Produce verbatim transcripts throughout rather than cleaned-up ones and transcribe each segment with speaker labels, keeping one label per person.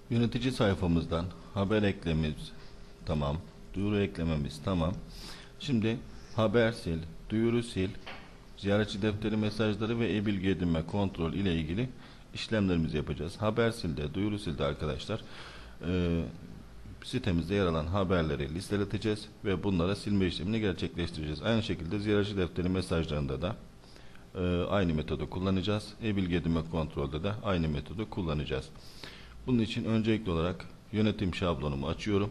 Speaker 1: Yönetici sayfamızdan haber eklememiz tamam. Duyuru eklememiz tamam. Şimdi haber sil, duyuru sil, ziyaretçi defteri mesajları ve e-bilgi edinme kontrol ile ilgili işlemlerimizi yapacağız. Haber silde, duyuru silde arkadaşlar e, sitemizde yer alan haberleri listeleteceğiz ve bunlara silme işlemini gerçekleştireceğiz. Aynı şekilde ziyaretçi defteri mesajlarında da e, aynı metodu kullanacağız. E-bilgi edinme kontrolde de aynı metodu kullanacağız. Bunun için öncelikli olarak yönetim şablonumu açıyorum.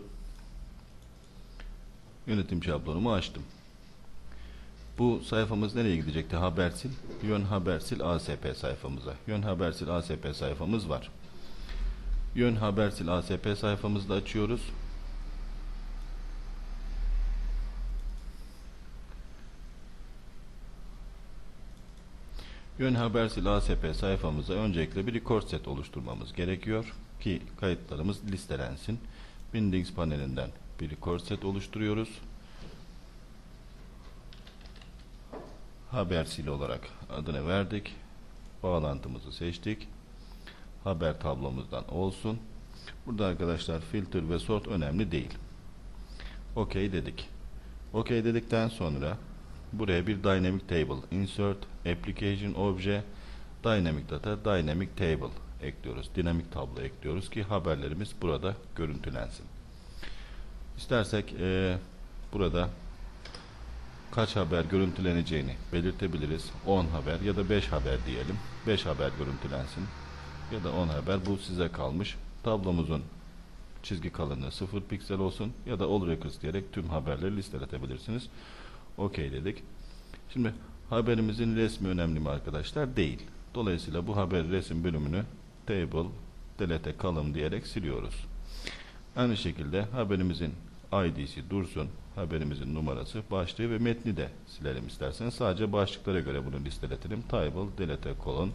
Speaker 1: Yönetim şablonumu açtım. Bu sayfamız nereye gidecekti? Habersil. Yön Habersil A S P sayfamıza. Yön Habersil A S P sayfamız var. Yön Habersil A S P sayfamızda açıyoruz. Yön Habersil A S P sayfamıza öncelikle bir record set oluşturmamız gerekiyor ki kayıtlarımız listelensin. Bindings panelinden bir record set oluşturuyoruz. Habersil olarak adını verdik. Bağlantımızı seçtik. Haber tablomuzdan olsun. Burada arkadaşlar filter ve sort önemli değil. OK dedik. OK dedikten sonra buraya bir dynamic table, insert, application obje, dynamic data, dynamic table ekliyoruz. Dinamik tablo ekliyoruz ki haberlerimiz burada görüntülensin. İstersek e, burada kaç haber görüntüleneceğini belirtebiliriz. on haber ya da beş haber diyelim. beş haber görüntülensin ya da on haber, bu size kalmış. Tablomuzun çizgi kalınlığı sıfır piksel olsun ya da all records diyerek tüm haberleri listeletebilirsiniz. OK dedik. Şimdi haberimizin resmi önemli mi arkadaşlar? Değil. Dolayısıyla bu haber resim bölümünü table delete column diyerek siliyoruz. Aynı şekilde haberimizin I D'si dursun. Haberimizin numarası, başlığı ve metni de silelim isterseniz. Sadece başlıklara göre bunu listeletelim. Table delete colon.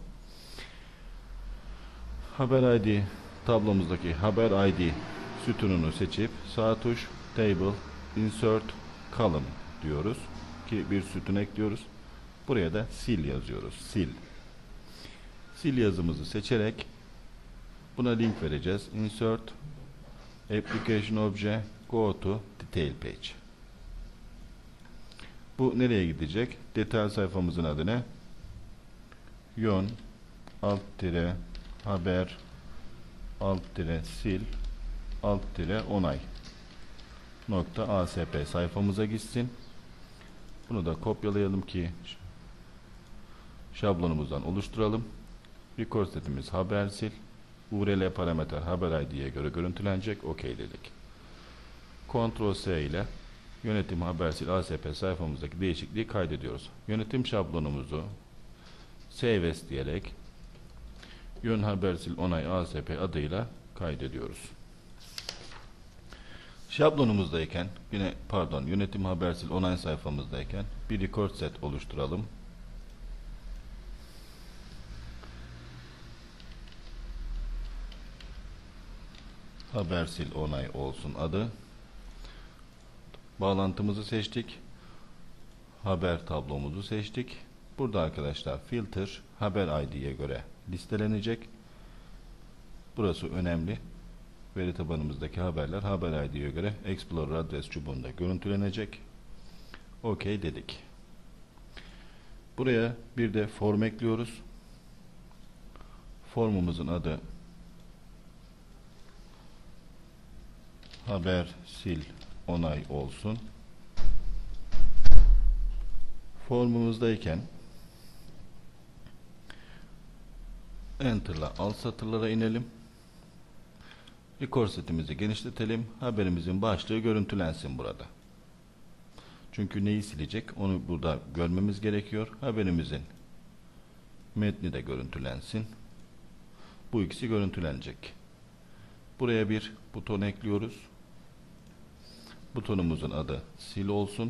Speaker 1: Haber I D tablomuzdaki haber I D sütununu seçip sağ tuş table insert column diyoruz ki bir sütun ekliyoruz. Buraya da sil yazıyoruz. Sil. Sil yazımızı seçerek buna link vereceğiz. Insert application obje go to detail page. Bu nereye gidecek? Detay sayfamızın adı ne? Yön alt tire haber alt tire sil alt tire onay nokta asp sayfamıza gitsin. Bunu da kopyalayalım ki şablonumuzdan oluşturalım. Record setimiz haber sil. U R L parametre haber I D'ye göre görüntülenecek. OK dedik. Ctrl S ile yönetim habersil A S P sayfamızdaki değişikliği kaydediyoruz. Yönetim şablonumuzu save as diyerek yön habersil onay A S P adıyla kaydediyoruz. Şablonumuzdayken yine pardon yönetim habersil onay sayfamızdayken bir record set oluşturalım. Habersil onay olsun adı. Bağlantımızı seçtik. Haber tablomuzu seçtik. Burada arkadaşlar filter haber I D'ye göre listelenecek. Burası önemli. Veri tabanımızdaki haberler haber I D'ye göre Explorer adres çubuğunda görüntülenecek. OK dedik. Buraya bir de form ekliyoruz. Formumuzun adı haber sil onay olsun. Formumuzdayken Enter'la alt satırlara inelim. Record setimizi genişletelim. Haberimizin başlığı görüntülensin burada. Çünkü neyi silecek onu burada görmemiz gerekiyor. Haberimizin metni de görüntülensin. Bu ikisi görüntülenecek. Buraya bir buton ekliyoruz. Butonumuzun adı sil olsun.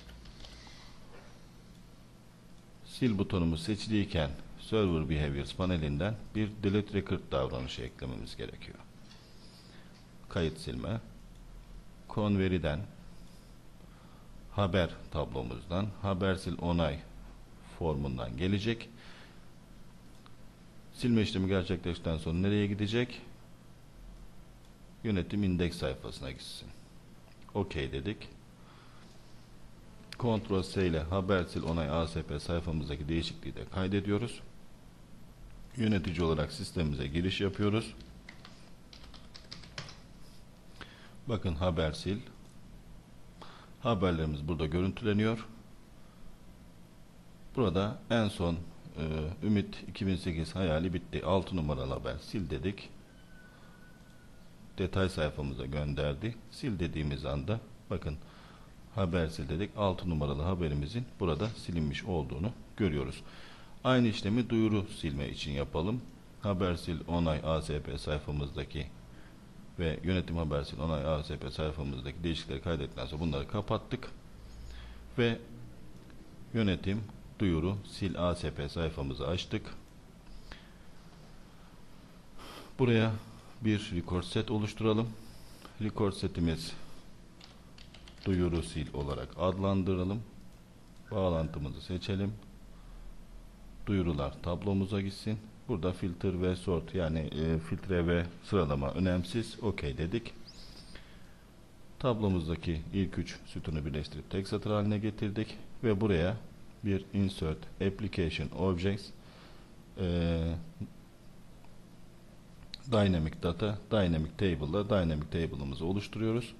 Speaker 1: Sil butonumuz seçiliyken Server Behaviors panelinden bir delete record davranışı eklememiz gerekiyor. Kayıt silme. Convery'den haber tablomuzdan habersil onay formundan gelecek. Silme işlemi gerçekleştikten sonra nereye gidecek? yönetim indeks sayfasına gitsin. OK dedik. Ctrl S ile haber sil onay A S P sayfamızdaki değişikliği de kaydediyoruz. Yönetici olarak sistemimize giriş yapıyoruz. Bakın haber sil. Haberlerimiz burada görüntüleniyor. Burada en son e, Ümit iki bin sekiz hayali bitti. altı numaralı haber sil dedik. Detay sayfamıza gönderdi. Sil dediğimiz anda bakın haber sil dedik. altı numaralı haberimizin burada silinmiş olduğunu görüyoruz. Aynı işlemi duyuru silme için yapalım. Haber sil onay A S P sayfamızdaki ve yönetim haber sil onay A S P sayfamızdaki değişiklikleri kaydettikten sonra bunları kapattık. Ve yönetim duyuru sil A S P sayfamızı açtık. Buraya bir record set oluşturalım. Record setimiz duyuru sil olarak adlandıralım. Bağlantımızı seçelim. Duyurular tablomuza gitsin. Burada filter ve sort yani e, filtre ve sıralama önemsiz. OK dedik. Tablomuzdaki ilk üç sütunu birleştirip tek satır haline getirdik ve buraya bir insert application objects e, dynamic data dynamic table ile dynamic table'ımızı oluşturuyoruz.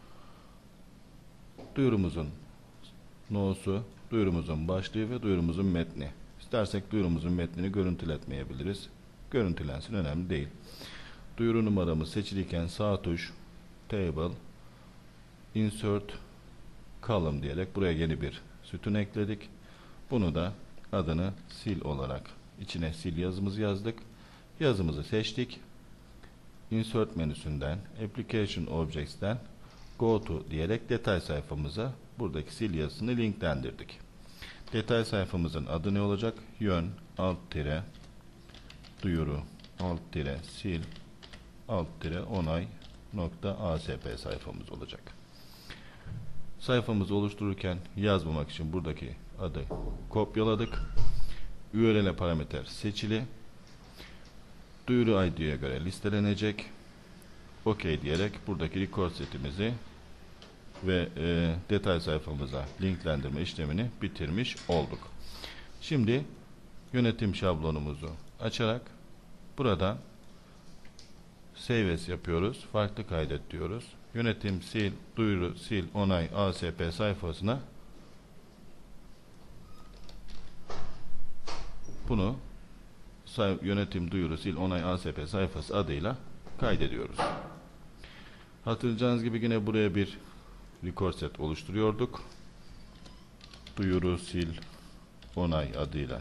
Speaker 1: Duyurumuzun no'su, duyurumuzun başlığı ve duyurumuzun metni. İstersek duyurumuzun metnini görüntületmeyebiliriz. Görüntülensin, önemli değil. Duyuru numaramız seçiliyken sağ tuş table insert column diyerek buraya yeni bir sütun ekledik. Bunu da adını sil olarak içine sil yazımızı yazdık. Yazımızı seçtik. Insert menüsünden Application Objects'ten Go to diyerek detay sayfamıza buradaki sil yazısını linklendirdik. Detay sayfamızın adı ne olacak? Yön alt tire duyuru alt tire sil alt tire onay nokta asp sayfamız olacak. Sayfamızı oluştururken yazmamak için buradaki adı kopyaladık. U R L parametre seçili. Duyuru I D'ye göre listelenecek. OK diyerek buradaki record setimizi ve e, detay sayfamıza linklendirme işlemini bitirmiş olduk. Şimdi yönetim şablonumuzu açarak buradan save as yapıyoruz. Farklı kaydet diyoruz. Yönetim sil, duyuru sil, onay A S P sayfasına bunu yönetim duyuru sil, onay A S P sayfası adıyla kaydediyoruz. Hatırlayacağınız gibi yine buraya bir record set oluşturuyorduk. Duyuru sil, onay adıyla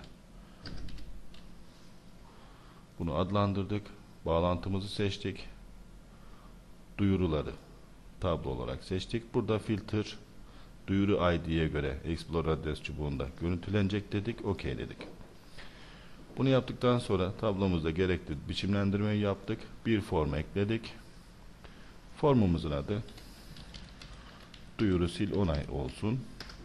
Speaker 1: bunu adlandırdık. Bağlantımızı seçtik. Duyuruları tablo olarak seçtik. Burada filter duyuru I D'ye göre Explorer adres çubuğunda görüntülenecek dedik. OK dedik. Bunu yaptıktan sonra tablomuzda gerekli biçimlendirmeyi yaptık. Bir form ekledik. Formumuzun adı duyuru sil onay olsun.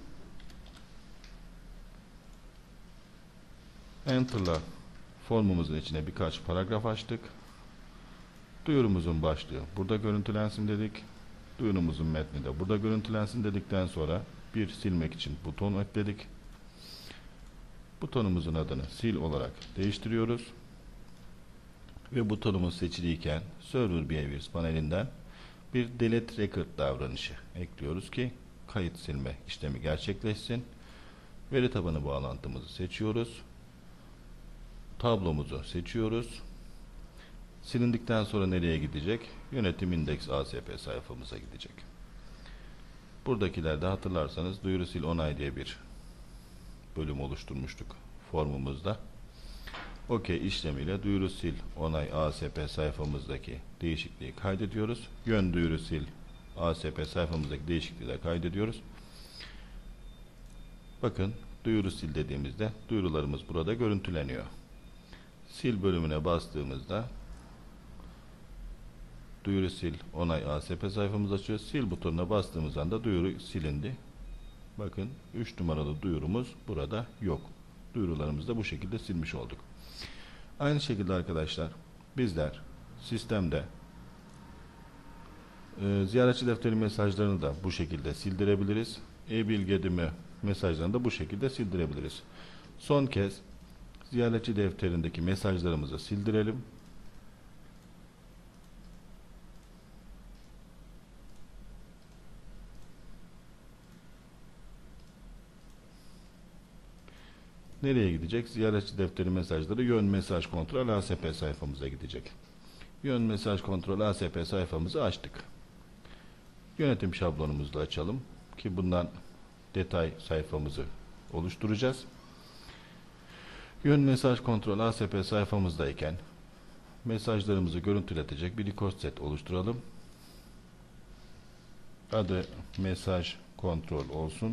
Speaker 1: Enter'la formumuzun içine birkaç paragraf açtık. Duyurumuzun başlığı burada görüntülensin dedik. Duyurumuzun metni de burada görüntülensin dedikten sonra bir silmek için buton ekledik. Butonumuzun adını sil olarak değiştiriyoruz. Ve butonumuz seçiliyken Server Behaviors panelinden bir delete record davranışı ekliyoruz ki kayıt silme işlemi gerçekleşsin. Veri tabanı bağlantımızı seçiyoruz. Tablomuzu seçiyoruz. Silindikten sonra nereye gidecek? Yönetim indeks A S P sayfamıza gidecek. Buradakilerde hatırlarsanız duyuru sil onay diye bir bölüm oluşturmuştuk formumuzda. OK işlemiyle duyuru sil onay A S P sayfamızdaki değişikliği kaydediyoruz. Yön duyuru sil A S P sayfamızdaki değişikliği de kaydediyoruz. Bakın duyuru sil dediğimizde duyurularımız burada görüntüleniyor. Sil bölümüne bastığımızda duyuru sil onay A S P sayfamız açıyor. Sil butonuna bastığımız anda duyuru silindi. Bakın üç numaralı duyurumuz burada yok. Duyurularımızı da bu şekilde silmiş olduk. Aynı şekilde arkadaşlar bizler sistemde Ee, ziyaretçi defteri mesajlarını da bu şekilde sildirebiliriz. E-bilgi edinme mesajlarını da bu şekilde sildirebiliriz. Son kez ziyaretçi defterindeki mesajlarımızı sildirelim. Nereye gidecek? Ziyaretçi defteri mesajları yön mesaj kontrol A S P sayfamıza gidecek. Yön mesaj kontrol A S P sayfamızı açtık. Yönetim şablonumuzu da açalım ki bundan detay sayfamızı oluşturacağız. Yön mesaj kontrol A S P sayfamızdayken mesajlarımızı görüntületecek bir record set oluşturalım. Adı mesaj kontrol olsun.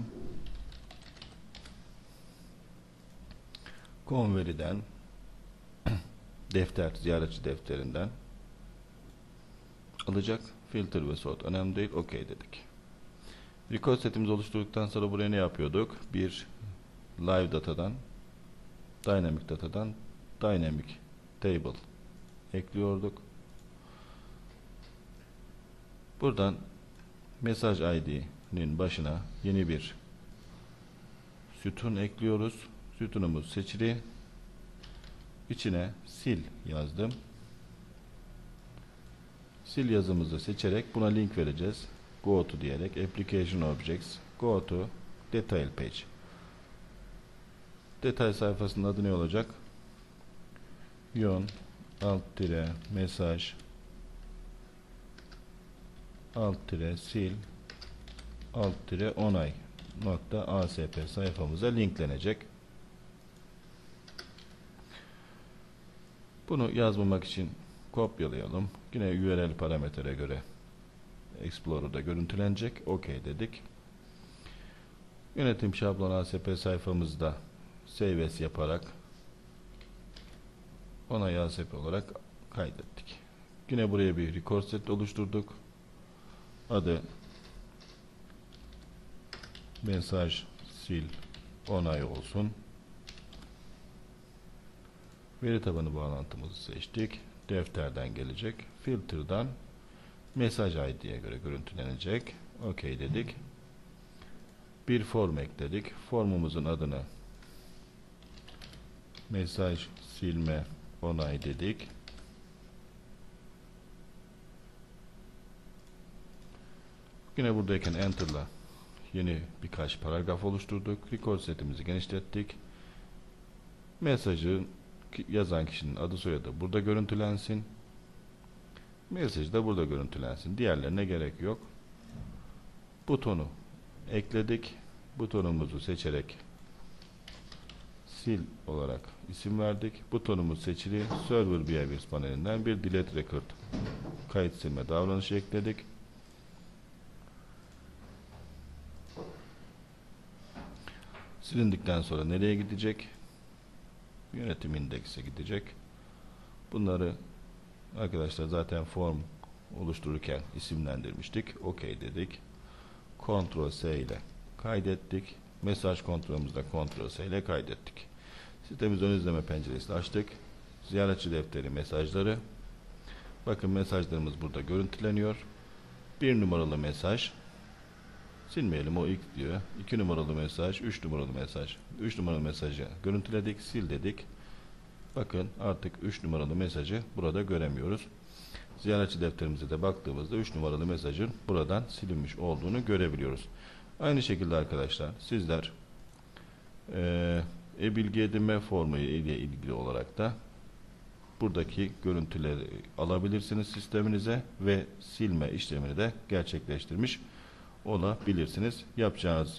Speaker 1: Convery'den defter, ziyaretçi defterinden alacak. Filter ve sort önemli değil. OK dedik. Record setimizi oluşturduktan sonra buraya ne yapıyorduk? Bir live datadan, dynamic datadan dynamic table ekliyorduk. Buradan mesaj I D'nin başına yeni bir sütun ekliyoruz. Sütunumuz seçili. İçine sil yazdım. Sil yazımızı seçerek buna link vereceğiz. Go to diyerek application objects go to detail page. Detay sayfasının adı ne olacak? Yon alt tire mesaj alt tire sil alt tire onay nokta asp sayfamıza linklenecek. Bunu yazmamak için kopyalayalım. Yine U R L parametre göre Explorer'da görüntülenecek. OK dedik. Yönetim şablonu A S P sayfamızda save as yaparak onay A S P olarak kaydettik. Yine buraya bir record set oluşturduk. Adı mesaj sil onay olsun. Veri tabanı bağlantımızı seçtik. Defterden gelecek. Filter'dan mesaj I D'ye göre görüntülenecek. OK dedik. Bir form ekledik. Formumuzun adını mesaj silme onay dedik. Yine buradayken Enter'la yeni birkaç paragraf oluşturduk. Record setimizi genişlettik. Mesajı yazan kişinin adı soyadı burada görüntülensin. Mesaj da burada görüntülensin. Diğerlerine gerek yok. Butonu ekledik. Butonumuzu seçerek sil olarak isim verdik. Butonumuz seçili. Server Behaviors panelinden bir delete record kayıt silme davranışı ekledik. Silindikten sonra nereye gidecek? Yönetim indeks'e gidecek. Bunları arkadaşlar zaten form oluştururken isimlendirmiştik. OK dedik. Ctrl S ile kaydettik. Mesaj kontrolümüzde Ctrl S ile kaydettik. Sitemiz ön izleme penceresini açtık. Ziyaretçi defteri mesajları. Bakın mesajlarımız burada görüntüleniyor. Bir numaralı mesaj. Silmeyelim, o ilk diyor. iki numaralı mesaj, üç numaralı mesaj. üç numaralı mesajı görüntüledik, sil dedik. Bakın artık üç numaralı mesajı burada göremiyoruz. Ziyaretçi defterimize de baktığımızda üç numaralı mesajın buradan silinmiş olduğunu görebiliyoruz. Aynı şekilde arkadaşlar sizler e-bilgi edinme formu ile ilgili olarak da buradaki görüntüleri alabilirsiniz sisteminize ve silme işlemini de gerçekleştirmiş olabilirsiniz. Yapacağınız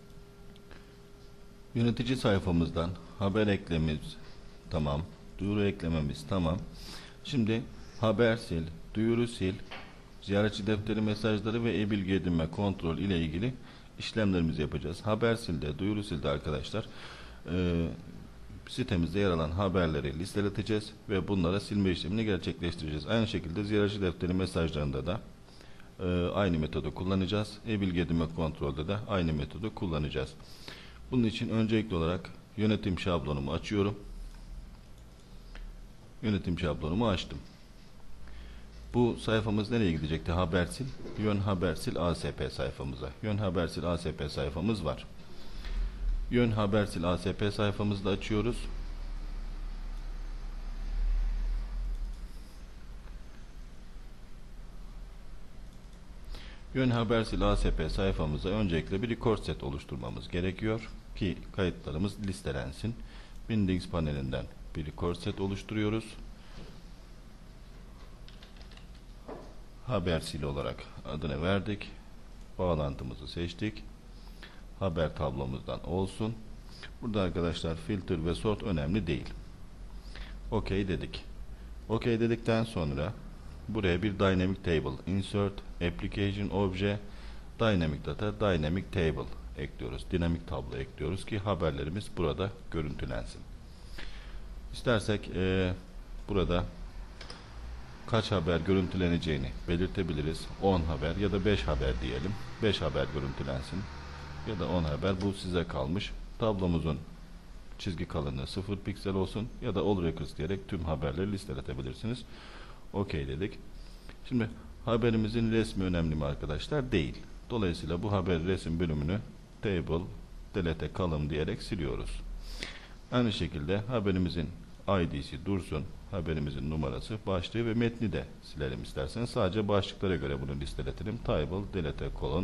Speaker 1: yönetici sayfamızdan haber eklememiz tamam, duyuru eklememiz tamam. Şimdi haber sil, duyuru sil, ziyaretçi defteri mesajları ve e-bilgi edinme kontrol ile ilgili işlemlerimizi yapacağız. Haber silde, duyuru silde arkadaşlar e, sitemizde yer alan haberleri listeleteceğiz ve bunlara silme işlemini gerçekleştireceğiz. Aynı şekilde ziyaretçi defteri mesajlarında da e, aynı metodu kullanacağız. E-bilgi edinme kontrolde de aynı metodu kullanacağız. Bunun için öncelikli olarak yönetim şablonumu açıyorum. Yönetim şablonumu açtım. Bu sayfamız nereye gidecekti? Habersil. Yön Habersil A S P sayfamıza. Yön Habersil A S P sayfamız var. Yön Habersil A S P sayfamızı da açıyoruz. Yön Habersil A S P sayfamıza öncelikle bir record set oluşturmamız gerekiyor ki kayıtlarımız listelensin. Bindings panelinden bir record set oluşturuyoruz. Habersil olarak adını verdik. Bağlantımızı seçtik. Haber tablomuzdan olsun. Burada arkadaşlar filter ve sort önemli değil. OK dedik. OK dedikten sonra buraya bir dynamic table, insert, application obje, dynamic data, dynamic table ekliyoruz. Dinamik tablo ekliyoruz ki haberlerimiz burada görüntülensin. İstersek e, burada kaç haber görüntüleneceğini belirtebiliriz. on haber ya da beş haber diyelim. beş haber görüntülensin ya da on haber, bu size kalmış. Tablomuzun çizgi kalınlığı sıfır piksel olsun ya da all records diyerek tüm haberleri listeletebilirsiniz. OK dedik. Şimdi haberimizin resmi önemli mi arkadaşlar? Değil. Dolayısıyla bu haber resim bölümünü table delete column diyerek siliyoruz. Aynı şekilde haberimizin I D'si dursun. Haberimizin numarası, başlığı ve metni de silelim isterseniz. Sadece başlıklara göre bunu listeletelim. Table delete colon.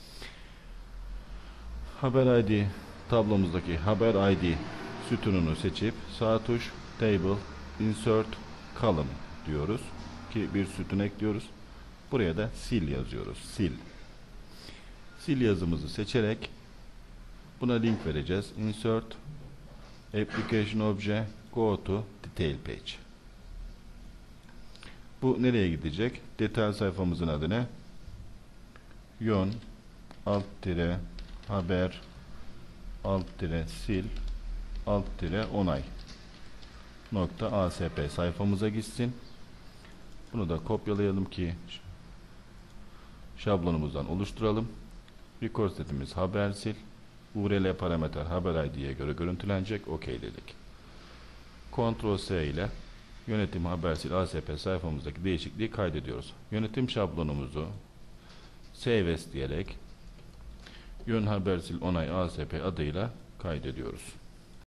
Speaker 1: Haber I D tablomuzdaki haber I D sütununu seçip sağ tuş table insert column diyoruz ki bir sütun ekliyoruz. Buraya da sil yazıyoruz. Sil. Sil yazımızı seçerek buna link vereceğiz. Insert application obje go to detail page. Bu nereye gidecek? Detay sayfamızın adı ne? Yön alt tire haber alt tire sil alt tire onay nokta asp sayfamıza gitsin. Bunu da kopyalayalım ki şablonumuzdan oluşturalım. Record setimiz haber sil. U R L parametre haber I D'ye göre görüntülenecek. OK dedik. Ctrl S ile yönetim habersil A S P sayfamızdaki değişikliği kaydediyoruz. Yönetim şablonumuzu Save As diyerek Yön Habersil Onay A S P adıyla kaydediyoruz.